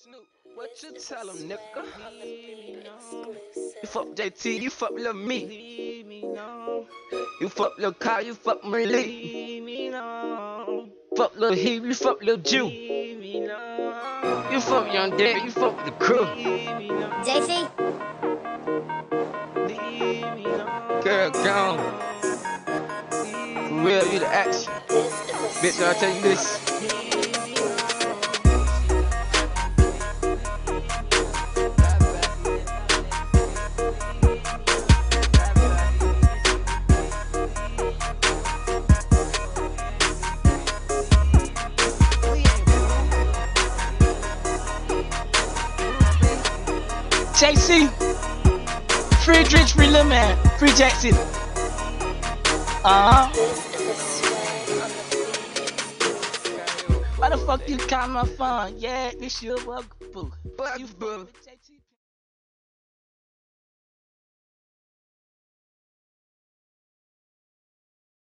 Snoop, what you tell him, nigga? You fuck JT, you fuck Lil Me. You fuck Lil Kyle, you fuck Merlee. Fuck Lil Heap, you fuck Lil Jew. You fuck Young Dad, you fuck the crew. JC? Girl, gone. For real, you the action. Bitch, I'll tell you this. JC, free Dridge, free Lil Man, free Jackson. Why the fuck you call my phone? Yeah, this your bugaboo. You bug.